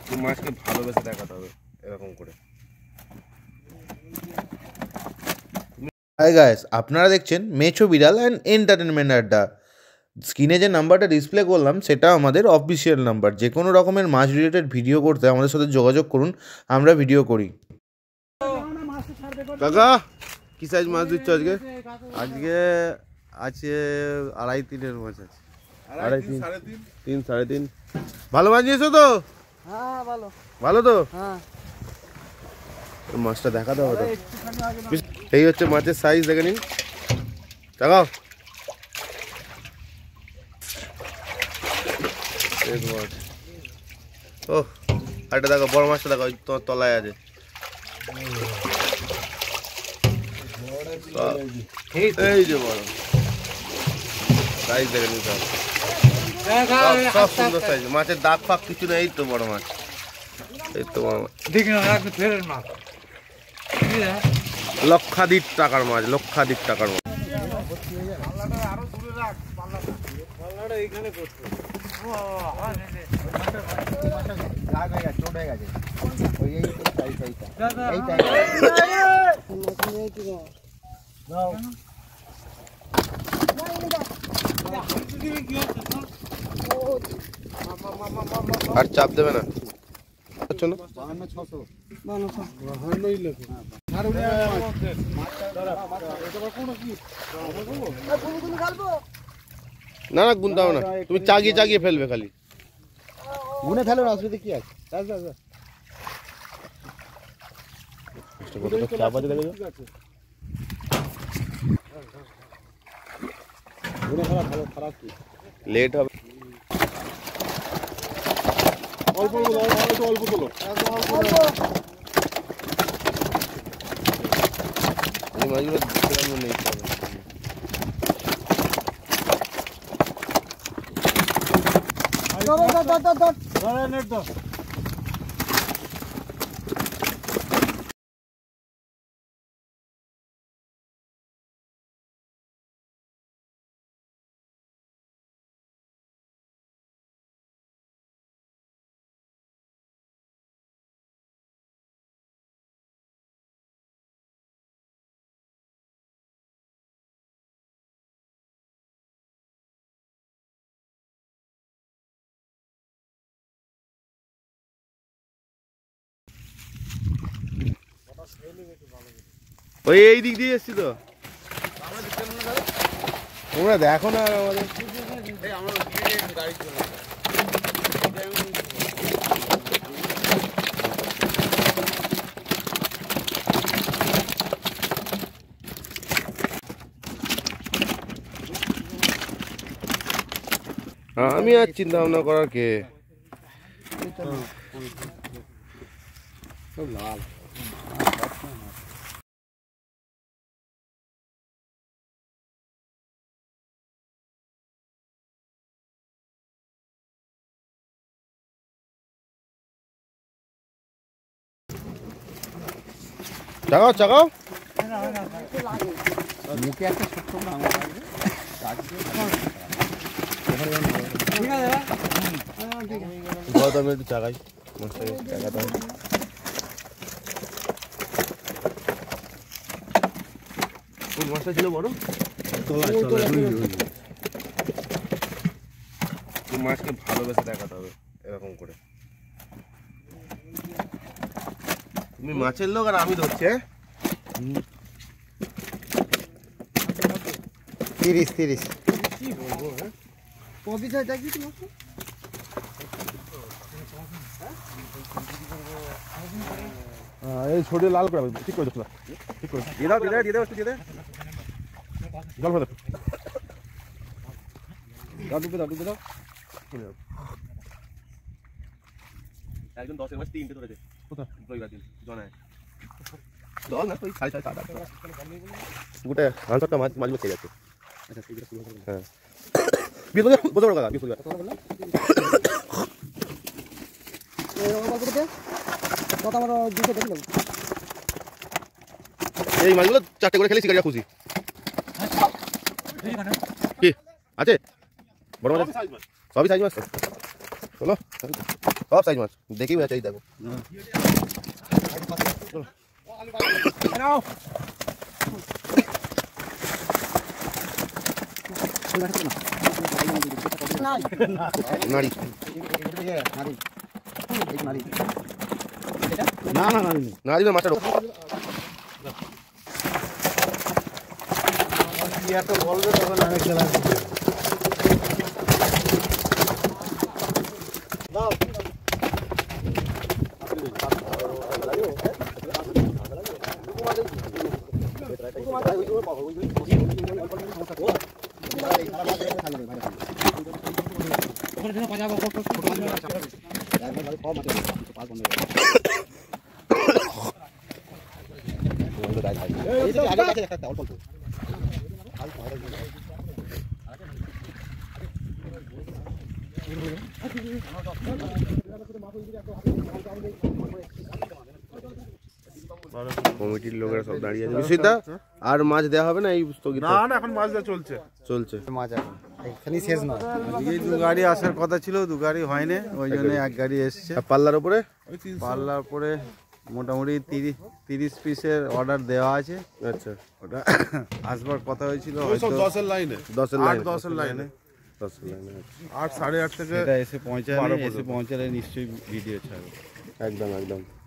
মাছকে ভালোবেসে দেখাতে হবে এরকম করে। হাই গাইস, আপনারা দেখছেন মেছো বিড়াল অ্যান্ড এন্টারটেনমেন্ট আড্ডা। স্ক্রিনে যে নাম্বারটা ডিসপ্লে করলাম সেটা আমাদের অফিসিয়াল নাম্বার। যে কোনো রকমের মাছ রিলেটেড ভিডিও করতে আমাদের সাথে যোগাযোগ করুন, আমরা ভিডিও করি। কাকা কি সাইজ মাছ দিচ্ছ আজকে? আজকে আছে 2.5-3 মাছ আছে। 3.5 3.5 ভালো মাছ নিয়েছো তো? হ্যাঁ ভালো। ভালো তো? হ্যাঁ মাছটা দেখাতে হবে। এই হচ্ছে মাছের সাইজ, দেখে নিন। দেখাও। ও আরেকটা দেখো, বড় মাছটা দেখো, তোমার তলায় আছে। এই যে বড় সাইজ দেখে নিন, সব সুন্দর সাইজ। মাছের দাগ ফাগ কিছু নেই। এই তো বড় মাছ, এই তো বড় মাছ। লক্ষাধিক টাকার মাছ, লক্ষাধিক টাকার মাছ। আর চাপ দেবে না, আচ্ছা না? না না গুনতে হবে না, তুমি চাগিয়ে চাগিয়ে ফেলবে, খালি গুনে ফেলো না, অসুবিধা কি আছে? চাপ আছে, দেখে লেট হবে। অল্প অল্প তোলো। এই মাছগুলো নেই। ওই এই দিক দিয়ে এসছি তো, তোমরা দেখো না আমাদের। আমি আর চিন্তা ভাবনা করার কে? লাল চাগাও চাগাও। মুখে একটা ছোট্ট আমি একটু চাগাই, মাছটাকে চাগাতে হবে। কোন মাছটা ছিল বড়? মাছকে ভালোবেসে দেখাতে হবে এরকম করে। তুমি মাছের লোক আর আমি ধরছি। 30 কি বলবো? এই ছোট লাল করে ঠিক করে দিচ্ছ, ঠিক করে দিয়ে দাও, দিয়ে দাও, একটু দিয়ে দে, জল ভরে দাও, ডুবে দাও। একজন 10-এর মাছ 3টে ধরেছে। কোথায়? রবিবার দিন জনায় 10 না, ওই 7.5 গোটা আনসারটা মাছ মাছ খেয়ে যাচ্ছে। আচ্ছা ঠিক আছে, হ্যাঁ বৃহস্পতিবার বলতে পারো কাকা, বৃহস্পতিবার এই মাছগুলো 4টে করে খেলে শিকারিরা খুশি। কি আছে বড় মাছ? সবই সাইজ মাছ। চলো সব সাইজ মাছ দেখি বেঁচে এই দেখো নাড়ি নাড়ি না মাছটা বলবে তখন আমি খেলা কমিটির লোকেরা সব দাঁড়িয়ে আছে বিশ্বজিৎদা আর মাছ দেওয়া হবে না এই স্থগিত না না এখন মাছ দেওয়া চলছে চলছে মাছ এখন এখানেই শেষ নয় এই দু গাড়ি আসার কথা ছিল, দু গাড়ি হয়নি, ওই জন্য এক গাড়ি এসছে। আর পাল্লার উপরে পাল্লার পরে মোটামুটি 30 পিসের অর্ডার দেওয়া আছে। আচ্ছা ওটা আসবার কথা হয়েছিল, ওই সব হয়তো 10-এর লাইনে 10-এর লাইনে 10-এর লাইনে 10-এর লাইনে 8 8:30 থেকে এটা এসে পৌঁছালে, 12 এসে পৌঁছালে নিশ্চয়ই ভিডিও ছাড়বে। একদম একদম